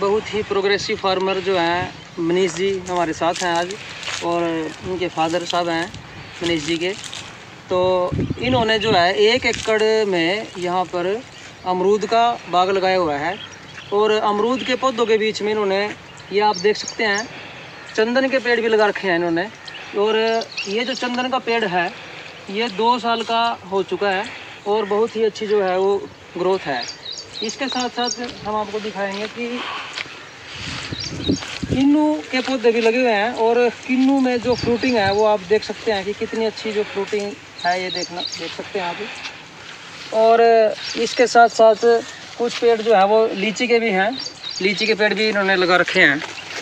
बहुत ही progressive farmer जो हैं मनीष जी हमारे साथ हैं आज, और उनके फादर साहब हैं मनीष जी के। तो इन्होंने जो है 1 एकड़ में यहाँ पर अमरूद का बाग लगाया हुआ है, और अमरूद के पौधों के बीच में इन्होंने, ये आप देख सकते हैं, चंदन के पेड़ भी लगा रखे हैं इन्होंने। और ये जो चंदन का पेड़ है ये 2 साल का हो चुका है और बहुत ही अच्छी जो है वो ग्रोथ है। इसके साथ साथ हम आपको दिखाएंगे कि किन्नू के पौधे भी लगे हुए हैं, और किन्नू में जो फ्रूटिंग है वो आप देख सकते हैं कि कितनी अच्छी जो फ्रूटिंग है, ये देख सकते हैं आप। और इसके साथ साथ कुछ पेड़ जो है वो लीची के भी हैं, लीची के पेड़ भी इन्होंने लगा रखे हैं।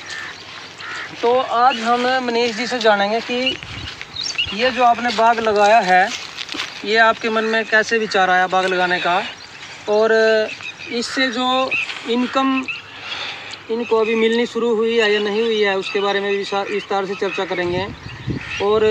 तो आज हम मनीष जी से जानेंगे कि ये जो आपने बाग लगाया है ये आपके मन में कैसे विचार आया बाग लगाने का, और इससे जो इनकम इनको अभी मिलनी शुरू हुई है या नहीं हुई है उसके बारे में विस्तार से चर्चा करेंगे। और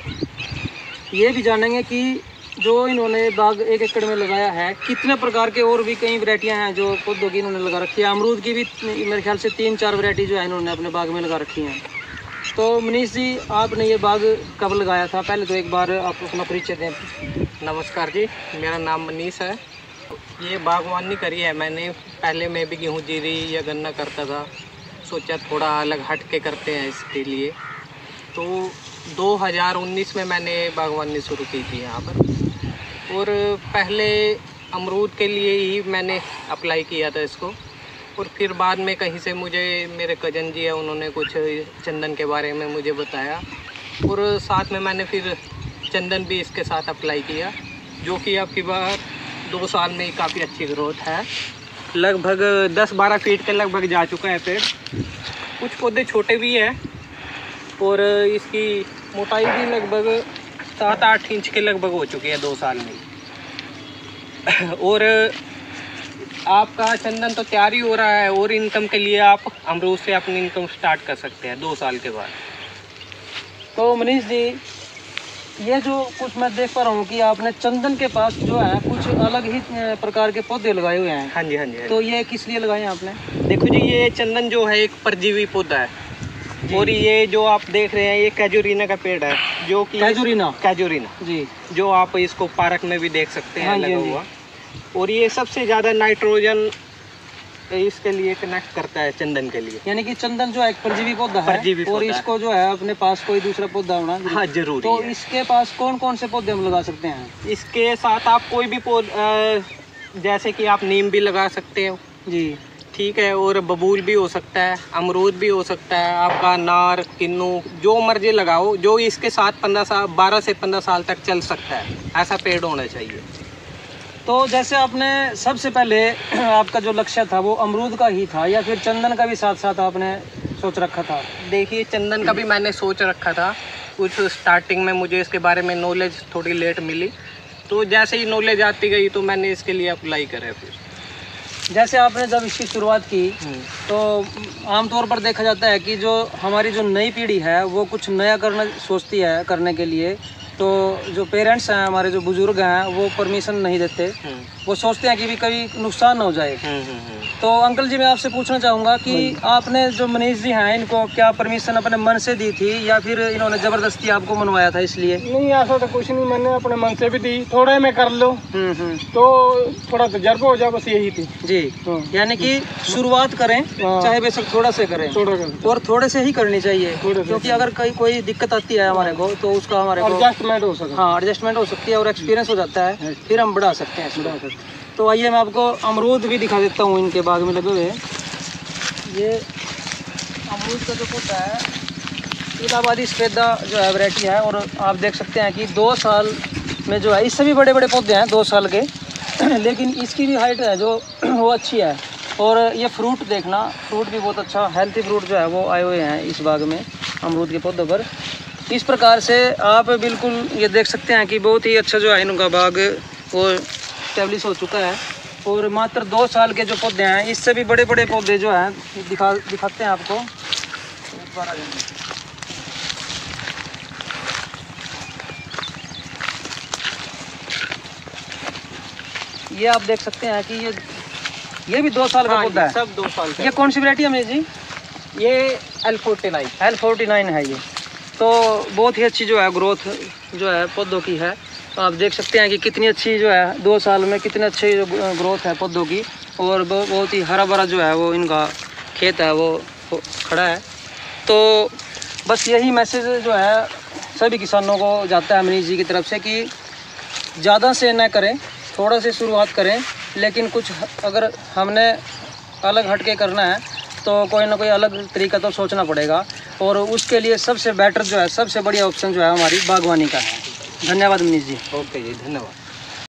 ये भी जानेंगे कि जो इन्होंने बाग 1 एकड़ में लगाया है कितने प्रकार के और भी कई वैरायटियां हैं जो पौधों की इन्होंने लगा रखी है। अमरूद की भी मेरे ख्याल से 3-4 वैरायटी जो है इन्होंने अपने बाग में लगा रखी हैं। तो मनीष जी, आपने ये बाग कब लगाया था? पहले तो एक बार आप अपना परिचय दें। नमस्कार जी, मेरा नाम मनीष है। ये बागवानी करी है मैंने, पहले मैं भी गेहूँ जीरी या गन्ना करता था, सोचा थोड़ा अलग हट के करते हैं इसके लिए। तो 2019 में मैंने बागवानी शुरू की थी यहाँ पर, और पहले अमरूद के लिए ही मैंने अप्लाई किया था इसको, और फिर बाद में कहीं से मुझे मेरे कज़न जी है उन्होंने कुछ चंदन के बारे में मुझे बताया, और साथ में मैंने फिर चंदन भी इसके साथ अप्लाई किया, जो कि अब की बार 2 साल में ही काफ़ी अच्छी ग्रोथ है। लगभग 10-12 फीट के लगभग जा चुका है पेड़। कुछ पौधे छोटे भी हैं और इसकी मोटाई भी लगभग 7-8 इंच के लगभग हो चुकी है 2 साल में। और आपका चंदन तो तैयार ही हो रहा है, और इनकम के लिए आप अमरूद से अपनी इनकम स्टार्ट कर सकते हैं 2 साल के बाद। तो मनीष जी, ये जो कुछ मैं देख पा रहा हूँ कि आपने चंदन के पास जो है कुछ अलग ही प्रकार के पौधे लगाए हुए हैं। हाँ जी, हाँ जी। तो ये किस लिए लगाए हैं आपने? देखो जी, ये चंदन जो है एक परजीवी पौधा है, और ये जो आप देख रहे हैं ये कैजुरीना का पेड़ है, जो कि कैजुरीना जी, जो आप इसको पार्क में भी देख सकते हैं लगा हुआ। और ये सबसे ज़्यादा नाइट्रोजन इसके लिए कनेक्ट करता है चंदन के लिए। यानी कि चंदन जो है एक परजीवी पौधा है, और इसको जो है अपने पास कोई दूसरा पौधा होना हाँ जरूरी तो है। इसके पास कौन कौन से पौधे हम लगा सकते हैं? इसके साथ आप कोई भी पौधा, जैसे कि आप नीम भी लगा सकते हो जी, ठीक है, और बबूल भी हो सकता है, अमरूद भी हो सकता है, आपका अनार, किन्नू, जो मर्जी लगाओ, जो इसके साथ 12 से 15 साल तक चल सकता है, ऐसा पेड़ होना चाहिए। तो जैसे आपने सबसे पहले आपका जो लक्ष्य था वो अमरूद का ही था, या फिर चंदन का भी साथ साथ आपने सोच रखा था? देखिए, चंदन का भी मैंने सोच रखा था। कुछ स्टार्टिंग में मुझे इसके बारे में नॉलेज थोड़ी लेट मिली, तो जैसे ही नॉलेज आती गई तो मैंने इसके लिए अप्लाई करा। फिर जैसे आपने जब इसकी शुरुआत की तो आमतौर पर देखा जाता है कि जो हमारी जो नई पीढ़ी है वो कुछ नया करना सोचती है करने के लिए, तो जो पेरेंट्स हैं हमारे, जो बुजुर्ग हैं, वो परमिशन नहीं देते। वो सोचते हैं कि भी कभी नुकसान ना हो जाए। तो अंकल जी, मैं आपसे पूछना चाहूँगा कि आपने जो मनीष जी हैं इनको क्या परमिशन अपने मन से दी थी, या फिर इन्होंने ज़बरदस्ती आपको मनवाया था इसलिए? नहीं, ऐसा तो कुछ नहीं, मैंने अपने मन से भी दी, थोड़े में कर लो तो थोड़ा तजर्बा हो जाए, बस यही थी जी। यानी कि शुरुआत करें चाहे बेशक थोड़ा से करें, और थोड़े से ही करनी चाहिए, क्योंकि अगर कोई दिक्कत आती है हमारे को तो उसका हमारे को एडजस्टमेंट हो सकता है। हाँ, एडजस्टमेंट हो सकती है और एक्सपीरियंस हो जाता है, फिर हम बढ़ा सकते हैं। तो आइए मैं आपको अमरूद भी दिखा देता हूँ इनके बाग में लगे हुए। ये अमरूद का जो पौधा है इलाहाबादी सफेदा जो है वैरायटी है, और आप देख सकते हैं कि 2 साल में जो है, इससे भी बड़े बड़े पौधे हैं 2 साल के लेकिन इसकी भी हाइट है जो वो अच्छी है। और ये फ्रूट देखना, फ्रूट भी बहुत अच्छा हेल्थी फ्रूट जो है वो आए हुए हैं इस बाग में अमरूद के पौधों पर। इस प्रकार से आप बिल्कुल ये देख सकते हैं कि बहुत ही अच्छा जो है इनका बाग वो स्टेब्लिश हो चुका है। और मात्र 2 साल के जो पौधे हैं, इससे भी बड़े बड़े पौधे जो हैं दिखाते हैं आपको। ये आप देख सकते हैं कि ये ये भी 2 साल का हाँ पौधा जी, है। सब 2 साल का। ये कौन सी वैरायटी है मनीष जी? ये L49। L49 है ये। तो बहुत ही अच्छी जो है ग्रोथ जो है पौधों की है। तो आप देख सकते हैं कि कितनी अच्छी जो है 2 साल में कितनी अच्छी जो ग्रोथ है पौधों की, और बहुत ही हरा भरा जो है वो इनका खेत है वो खड़ा है। तो बस यही मैसेज जो है सभी किसानों को जाता है मनीष जी की तरफ से कि ज़्यादा से न करें, थोड़ा से शुरुआत करें, लेकिन कुछ अगर हमने अलग हट के करना है तो कोई ना कोई अलग तरीका तो सोचना पड़ेगा, और उसके लिए सबसे बेटर जो है, सबसे बढ़िया ऑप्शन जो है हमारी बागवानी का है। धन्यवाद मनीष जी। ओके जी, धन्यवाद।